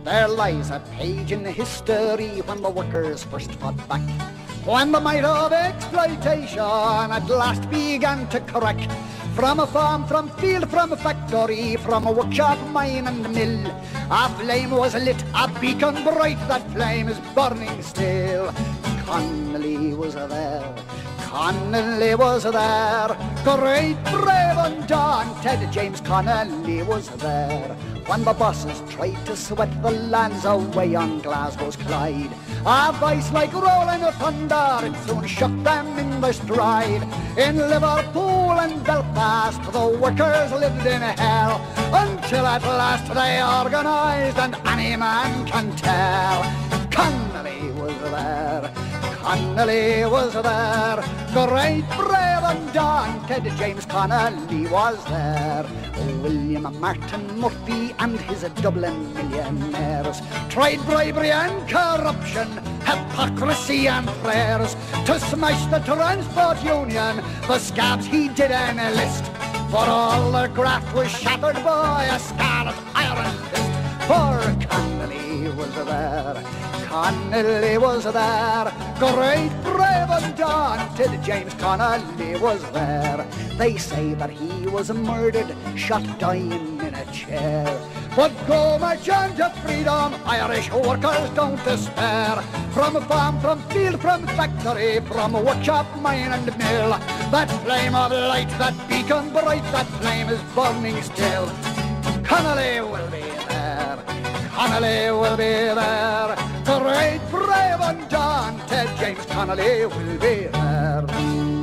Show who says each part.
Speaker 1: There lies a page in history when the workers first fought back, when the might of exploitation at last began to crack. From a farm, from field, from a factory, from a workshop, mine and mill, a flame was lit, a beacon bright, that flame is burning still. Connolly was there, Connolly was there, great, brave, undaunted James Connolly was there. When the bosses tried to sweat the lands away on Glasgow's Clyde, a voice like rolling thunder, it soon shook them in their stride. In Liverpool and Belfast the workers lived in hell, until at last they organised, and any man can tell. Connolly was there, Connolly was there, great, brave, undaunted James Connolly was there. William Martin Murphy and his Dublin millionaires tried bribery and corruption, hypocrisy and prayers, to smash the Transport Union. The scabs he did enlist, but all their graft was shattered by a scarlet iron fist. For Connolly was there, Connolly was there, great, brave, undaunted James Connolly was there. They say that he was murdered, shot dying in a chair. But go march on to freedom, Irish workers don't despair. From farm, from field, from factory, from workshop, mine and mill, that flame of light, that beacon bright, that flame is burning still. Connolly will be there, Connolly will be there, great, brave, undaunted James Connolly will be there.